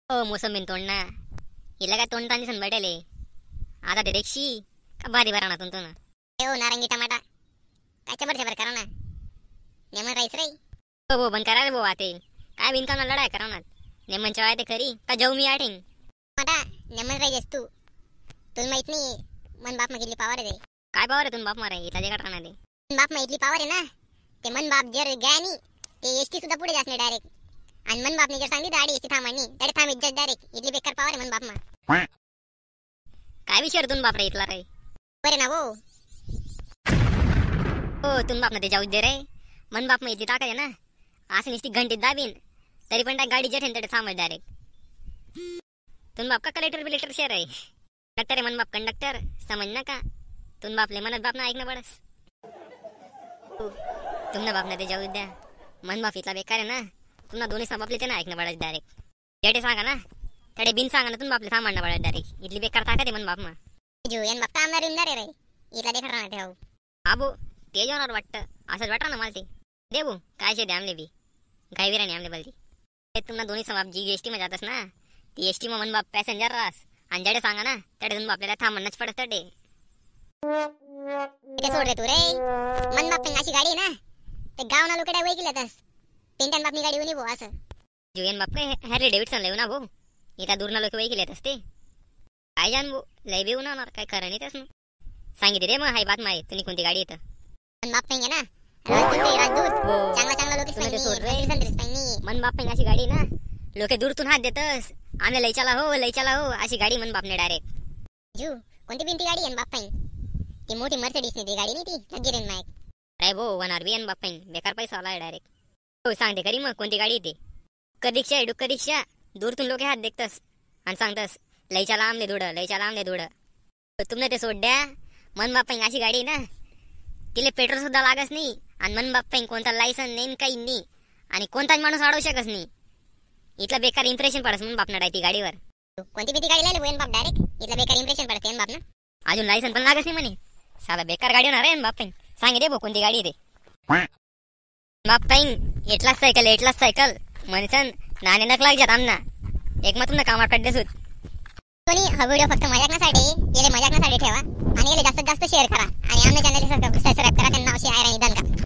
हो मोसंबीन तोंड ना. हिला काय तोंड तांदी सन भेटेले आता ते देखशी का भारी भरा ना तुमचं ना. हो नारंगी टमाटा काय बरं करा ना नेमन राईस रे. हो बंद करा रे भाऊ ते काय बिनकाम लढाई करा ना. नेमनच्या वाय ते खरी का जाऊ मी आठीन टमाटा नेमन राईस तू तुला माहित नाही मन बाप किती पावर आहे. काय पावर आहे तुम्ही बाप मारे इथला जे कटरा दे बाप इतली पावर आहे ना ते मन बाप जर गयानी ते एसटी सुद्धा पुढे जात नाही डायरेक्ट. आणि मन बापने जर सांगितलं गाडी एसटी थांबणी तडे थांब इज्जत डायरेक्ट इतली बेकार पावर आहे मन बाप मा. काय विचार तुम्ही बाप रे इथला रे. बरे ना वो हो तुम्ही बाप ना ते जाऊ दे रे. मन बाप मग इतली ताकद आहे ना असं नुसती घंटीत दाबीन तरी पण त्या गाडी जेठेन तडे थांबल डायरेक्ट. तुम्ही बाप का कलेक्टर बिलेक्टर शेअर आहे कंडक्टर आहे मन बाप कंडक्टर समज ना का. तुम्ही बापले मनत बाप ना ऐकणं पडस. तुमना बाप ना ते जाऊ द्या मन बाप इथला बेकार आहे ना. तुम्हाला दोन्ही बापले ते ना ऐकणं पडत डायरेक्ट. जेठे सांगा ना तडे बिन सांगा ना तुम्ही बापले सामानणं पडत डायरेक्ट इथली बेकार ताकद आहे मन बाप मा. जो यान बाप आमदार इमदार रे इथला देखा राहणार ठेव. आबो ते जेवणार वाटतं असंच वाटतं ना मला ते देऊ काय शे आमले बी काय विराणी आमले बलती तुम्हाला दोन्ही बाप जी एसटी मध्ये जातस ना ती एसटी मा मन बाप पॅसेंजर रास आणि जेडे सांगा ना तेडे तुम्ही आपल्याला थांबणंच पडत तडे. ते सोड रे तू रे मन बाप अशी गाडी आहे ना ते गाव ना लोकडे वै गेल्यातस पेंटन बापनी गाडी उनी भो असं. जुएन बाप काय हॅरी डेव्हिडसन लय ना भाऊ इथं दूर ना लोक वै गेल्यातस ते काय जाण भाऊ लय बी उन्हाणार काय खरं नाही त्यास ना. सांगितले रे मग हाय बात माहिती तुम्ही कोणती गाडी येतं मन बाप आहे ना राजदूत चांगला चांगला लोक मन बाप अशी गाडी ना लोक दूरतून हात देतस आम्ही लय चला हो अशी गाडी मन बापने डायरेक्ट. जू कोणती बिनती गाडी आहे बाप ती मोठी मर्सिडीज नाही ती गाडी नाही ती लगी रे नायक. अरे भो वनार बी बाप बेकार पैसा आला डायरेक्ट. हो सांगते खरी मग कोणती गाडी येते कदीक्षा आहे डुक्कर रिक्षा दूरतून लोक हात देखतस आणि सांगतस लयच्याला आमले धुड तुमने ते सोड द्या. मन बाप अशी गाडी ना तिला पेट्रोल सुद्धा लागत नाही आणि मन बाप कोणता लायसन नाही काही नाही आणि कोणताच माणूस अडवू शकत नाही. इथला बेकार इम्प्रेशन पडस म्हणून बापना ती गाडीवर. कोणती बिती गाडी लावली बोन बाप डायरेक्ट इथला बेकार इम्प्रेशन पडते बाप ना. अजून लायसन पण लागत नाही म्हणे साधा बेकार गाडी होणार आहे बाप सांगे दे भाऊ कोणती गाडी ते बाप एटलाच सायकल म्हणसन नाणे नक लागजात आमना एक मग तुमना कामात पडले सुत. कोणी हा व्हिडिओ फक्त मजाकण्यासाठी ठेवा आणि जास्तीत जास्त शेअर करा आणि आमच्या चॅनलला सबस्क्राईब करा त्यांना अशी आयराणी दान करा.